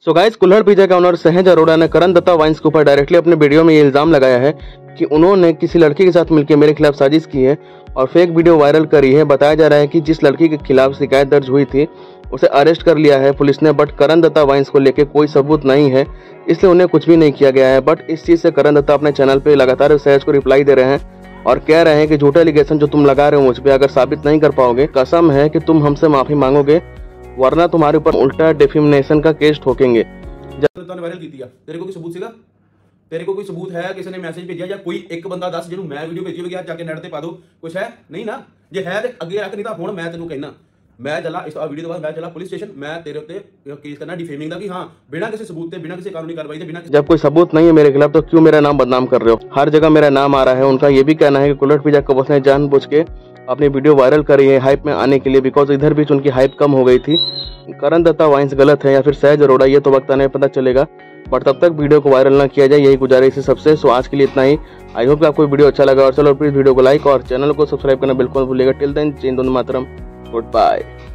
सो guys, Kulhad pizza का owner Sahaj Arora ने करण Dutta wines के ऊपर डायरेक्टली अपने वीडियो में ये इल्जाम लगाया है कि उन्होंने किसी लड़की के साथ मिलकर मेरे खिलाफ साजिश की है और फेक वीडियो वायरल करी है। बताया जा रहा है कि जिस लड़की के खिलाफ शिकायत दर्ज हुई थी उसे अरेस्ट कर लिया है पुलिस ने, बट करण दत्ता वाइन्स को लेकर कोई सबूत नहीं है, इसलिए उन्हें कुछ भी नहीं किया गया है। बट इस चीज से करण दत्ता अपने चैनल पे लगातार सहज को रिप्लाई दे रहे हैं और कह रहे हैं कि झूठा एलिगेशन जो तुम लगा रहे हो मुझ पे, अगर साबित नहीं कर पाओगे, कसम है कि तुम हमसे माफी मांगोगे, वरना तुम्हारे ऊपर उल्टा डिफेमेशन का केस ठोकेंगे। वायरल की तेरे को कोई सबूत सीगा? तेरे को कोई सबूत है? किसी ने मैसेज भेजा या कोई एक बंदा दस जिन्होंने मैं वीडियो भेजी होगी जाके नेट ते पा दो, कुछ है? नहीं ना। जे है तो अगे रख, नहीं तो हुण मैं तेनों कहना मैं चला इस वीडियो के बाद मैं चला पुलिस स्टेशन, मैं तेरे उत्ते केस करना डिफेमिंग दा कि हां बिना किसी सबूत ते, बिना किसी कानूनी कार्रवाई ते, बिना जब कोई सबूत नहीं है मेरे खिलाफ तो क्यों मेरा नाम बदनाम कर रहे हो? हर जगह मेरा नाम आ रहा है। उनका ये भी कहना है कि कुल्हड़ पिज्जा को उसने जानबूझ के अपनी वीडियो वायरल करी है हाइप में आने के लिए, बिकॉज इधर बीच उनकी हाइप कम हो गई थी। करण दत्ता वाइन्स गलत है या फिर सहज अरोड़ा, ये तो वक्त आने पता चलेगा, बट तब तक वीडियो को वायरल ना किया जाए, यही गुजारिश है सबसे। सो आज के लिए इतना ही। आई होप कि आपको वीडियो अच्छा लगा और चलो प्लीज वीडियो को लाइक और चैनल को सब्सक्राइब करना बिल्कुल भूलिएगा। Till then, Jai Hind, Vande Mataram, good bye.